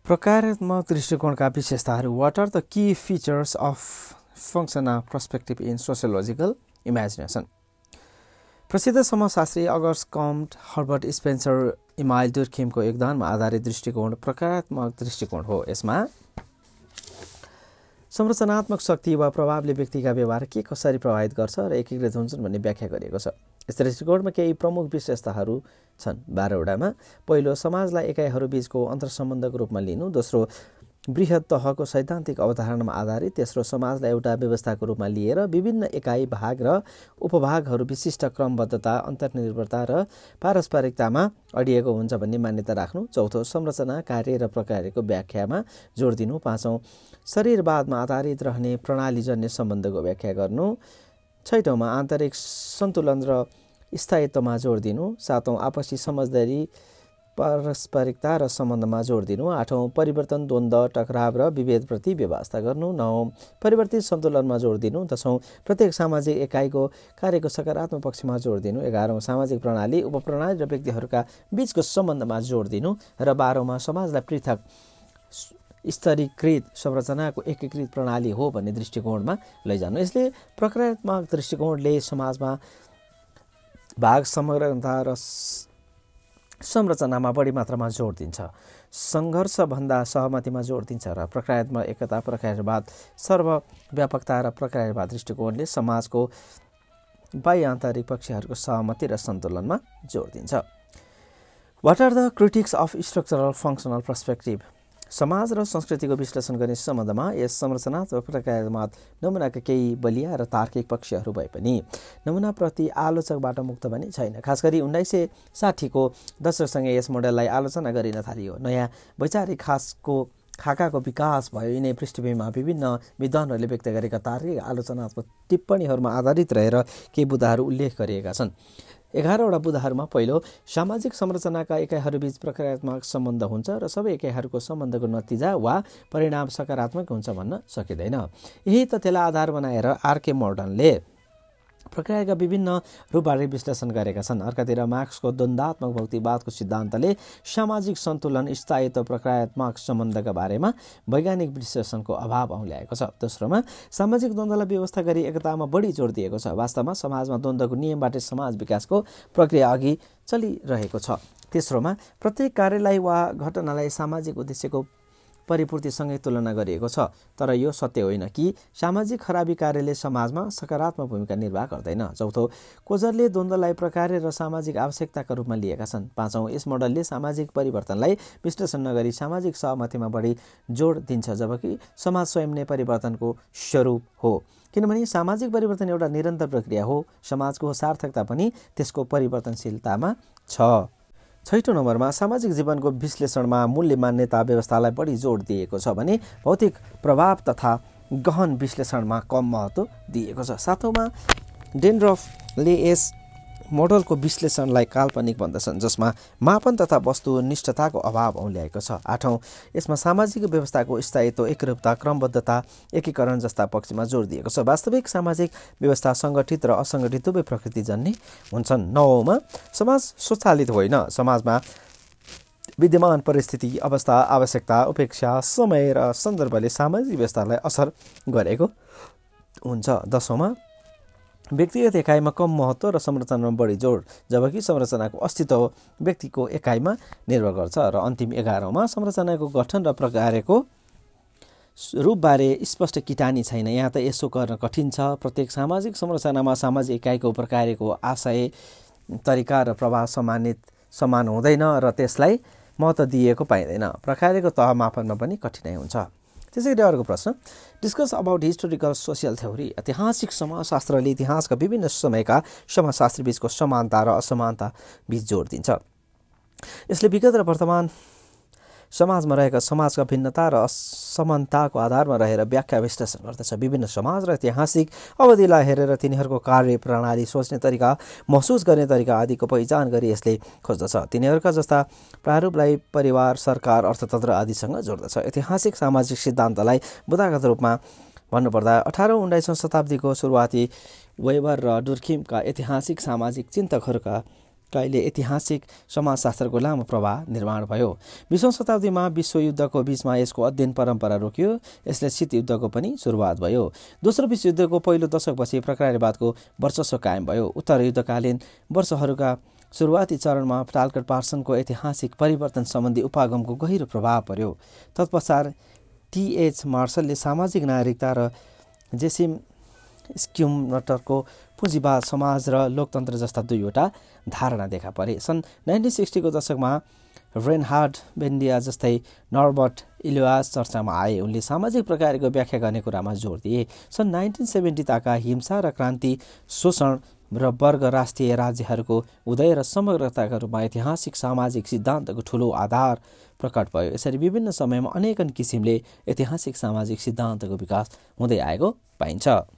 प्रकारात्मक दृष्टिकोणका विशेषताहरू. What are the key features of functional perspective in sociological imagination? प्रसिद्ध समाजशास्त्री August Comte, Herbert Spencer, Emile डुर्खिमको योगदानमा आधारित दृष्टिकोण प्रकारात्मक दृष्टिकोण हो. यसमा संरचनात्मक शक्ति वा प्रभावले व्यक्तिका व्यवहार के कसरी प्रभावित गर्छ र एकीकृत हुन्छन् भन्ने व्याख्या गरिएको छ. यस दृष्टिकोणमा केही प्रमुख विशेषताहरू छन् 12 वटामा. पहिलो, समाजलाई एकाइहरू बीचको अन्तर्सम्बन्धको रूपमा लिनु. दोस्रो, बृहत तहको सैद्धान्तिक अवधारणामा आधारित. तेस्रो, समाजलाई एउटा व्यवस्थाको रूपमा लिएर विभिन्न एकाइ, भाग र उपभागहरू विशिष्ट क्रमबद्धता, अन्तर्निर्भरता र पारस्परिकतामा अडिएको हुन्छ भन्ने मान्यता राख्नु. चौथो, संरचना, कार्य र प्रक्रियाको व्याख्यामा जोड दिनु. पाँचौं, शरीरवादमा आधारित रहने प्रणालीजन्य सम्बन्धको व्याख्या गर्नु. छैटौँमा, आन्तरिक सन्तुलन र स्थायित्वमा जोड दिनु. सातौं, आपसी समझदारी, पारस्परिकता र सम्बन्धमा जोड दिनु. आठौं, परिवर्तन, द्वन्द्व, टकराव र विभेदप्रति व्यवस्था गर्नु. नौं, परिवर्तित सन्तुलनमा जोड दिनु. दशौं, प्रत्येक सामाजिक एकाइको कार्यको सकारात्मक पक्षमा जोड दिनु. 11औं, सामाजिक प्रणाली, उपप्रणाली र व्यक्तिहरूका बीचको सम्बन्धमा जोड दिनु. र 12औंमा, समाजलाई पृथक स्तरीकृत संरचनाको एकीकृत प्रणाली हो भन्ने दृष्टिकोणमा लैजानु. यसले प्रक्रियात्मक दृष्टिकोणले समाजमा भाग, समग्रता र संरचनामा बढी मात्रामा जोड दिन्छ. सङ्घर्षभन्दा सहमतिमा जोड दिन्छ र प्रक्रियात्मक एकता, प्रक्रियावाद, सर्वव्यापकता र प्रक्रियावाद दृष्टिकोणले समाजको बाह्य आन्तरिक पक्षहरूको सहमति र सन्तुलनमा जोड दिन्छ. What are the critics of structural functional perspective? समाज र संस्कृतिको विश्लेषण गर्ने सम्बन्धमा यस संरचनात्मक प्रक्रियावाद नमुनाका केही बलिया र तार्किक पक्षहरू भए पनि नमुनाप्रति आलोचकबाट मुक्त पनि छैन. खास गरी 1960 को दशकसँगै यस मोडेललाई आलोचना गरिन थालियो. नयाँ वैचारिक खाकाको विकास भयो. यिनै पृष्ठभूमिमा विभिन्न विद्वानहरूले व्यक्त गरेका तार्किक आलोचनात्मक टिप्पणीहरूमा आधारित रहेर केही बुदाहरू उल्लेख गरिएका छन्. 11 वटा बुदाहरूमा पहिलो, सामाजिक संरचनाका एकाइहरूबीच प्रक्रियात्मक सम्बन्ध हुन्छ र सबै एकाइहरूको सम्बन्धको नतिजा वा परिणाम सकारात्मक हुन्छ भन्न सकिँदैन. यही तथ्यलाई आधार बनाएर आरके मोर्डनले प्रक्रियाका विभिन्न रूपबारे विश्लेषण गरेका छन्. अर्कातिर मार्क्सको द्वन्द्वात्मक भौतिकवादको सिद्धान्तले सामाजिक सन्तुलन, स्थायित्व, प्रक्रियात्मक सम्बन्धका बारेमा वैज्ञानिक विश्लेषणको अभाव औँल्याएको छ. दोस्रोमा, सामाजिक द्वन्द्वलाई व्यवस्था गरी एकतामा बढी जोड दिएको छ. वास्तवमा समाजमा द्वन्द्वको नियमबाट समाज विकासको प्रक्रिया अघि चलिरहेको छ. तेस्रोमा, प्रत्येक कार्यलाई वा घटनालाई सामाजिक उद्देश्यको परिपूर्तिसँगै तुलना गरिएको छ. तर यो सत्य होइन कि सामाजिक खराबी कार्यले समाजमा सकारात्मक भूमिका निर्वाह गर्दैन. चौथो, कोजरले द्वन्द्वलाई प्रकार्य र सामाजिक आवश्यकताका रूपमा लिएका छन्. पाँचौं, यस मोडलले सामाजिक परिवर्तनलाई विश्लेषण नगरी सामाजिक सहमतिमा बढी जोड दिन्छ, जबकि समाज स्वयं नै परिवर्तनको स्वरूप हो. किनभने सामाजिक परिवर्तन एउटा निरन्तर प्रक्रिया हो. समाजको सार्थकता पनि त्यसको परिवर्तनशीलतामा छ. छैटौं नम्बरमा, सामाजिक जीवनको विश्लेषणमा मूल्य मान्यता व्यवस्थालाई बढी जोड दिएको छ भने भौतिक प्रभाव तथा गहन विश्लेषणमा कम महत्त्व दिएको छ. सातौंमा, डेन्ड्रफले यस मोडलको विश्लेषणलाई काल्पनिक भन्दछन्, जसमा मापन तथा वस्तुनिष्ठताको अभाव औँल्याएको छ. आठौं, यसमा सामाजिक व्यवस्थाको स्थायित्व, एकरूपता, क्रमबद्धता, एकीकरण जस्ता पक्षमा जोड दिएको छ. वास्तविक सामाजिक व्यवस्था सङ्गठित र असङ्गठित दुवै प्रकृतिजन्य हुन्छन्. नवौंमा, समाज स्वचालित होइन. समाजमा विद्यमान परिस्थिति, अवस्था, आवश्यकता, उपेक्षा, समय र सन्दर्भले सामाजिक व्यवस्थालाई असर गरेको हुन्छ. दशौंमा, व्यक्तिगत एकाइमा कम महत्त्व र संरचनामा बढी जोड, जबकि संरचनाको अस्तित्व व्यक्तिको एकाइमा निर्भर गर्छ. र अन्तिम 11औंमा, संरचनाको गठन र प्रक्रियाको रूपबारे स्पष्ट किटानी छैन. यहाँ त यसो गर्न कठिन छ. प्रत्येक सामाजिक संरचनामा सामाजिक एकाइको प्रक्रियाको आशय, तरिका र प्रभाव समान हुँदैन र त्यसलाई महत्त्व दिएको पाइँदैन. प्रक्रियाको तह मापनमा पनि कठिनाइ हुन्छ. त्यसैगरी अर्को प्रश्न, discuss about historical social theory. ऐतिहासिक समाजशास्त्रले इतिहासका विभिन्न समयका समाजशास्त्रीबीचको समानता र असमानता बीच जोड दिन्छ. यसले विगत र वर्तमान समाजमा रहेका समाजका भिन्नता र असमानताको आधारमा रहेर व्याख्या विश्लेषण गर्दछ. विभिन्न समाज र ऐतिहासिक अवधिलाई हेरेर तिनीहरूको कार्य प्रणाली, सोच्ने तरिका, महसुस गर्ने तरिका आदिको पहिचान गरी यसले खोज्दछ. तिनीहरूका जस्ता प्रारूपलाई परिवार, सरकार, अर्थतन्त्र आदिसँग जोड्दछ. ऐतिहासिक सामाजिक सिद्धान्तलाई बुदागत रूपमा भन्नुपर्दा 18औं-19औं शताब्दीको सुरुवाती वेबर र डुर्खिमका ऐतिहासिक सामाजिक चिन्तकहरूका कहिले ऐतिहासिक समाजशास्त्रको लामो प्रवाह निर्माण भयो। 20औं शताब्दीमा विश्वयुद्धको बीचमा यसको अध्ययन परम्परा रोकियो। यसले शीत युद्धको पनि सुरुवात भयो। दोस्रो विश्वयुद्धको पहिलो दशकपछि प्रक्रियावादको वर्चस्व कायम भयो। उत्तर युद्धकालीन वर्षहरूका सुरुवाती चरणमा टाल्कट पार्सनको ऐतिहासिक परिवर्तन सम्बन्धी उपागमको गहिरो प्रभाव पर्यो। तत्पश्चात टी.एच. मार्सलले सामाजिक नागरिकता र जेसिम स्क्युनटरको पुँजीवाद समाज र लोकतन्त्र जस्ता दुईवटा धारणा देखा परे। सन् 1960 को दशकमा रेनहार्ड बेन्डिया जस्तै नर्बर्ट इलियास चर्चामा आए। उनले सामाजिक प्रक्रियाको व्याख्या गर्ने कुरामा जोड दिए। सन् 1970 ताका हिंसा र क्रान्ति, शोषण र वर्ग राष्ट्रिय राज्यहरूको उदय र समग्रताका रूपमा ऐतिहासिक सामाजिक सिद्धान्तको ठूलो आधार प्रकट भयो। यसरी विभिन्न समयमा अनेकन किसिमले ऐतिहासिक सामाजिक सिद्धान्तको विकास हुँदै आएको पाइन्छ।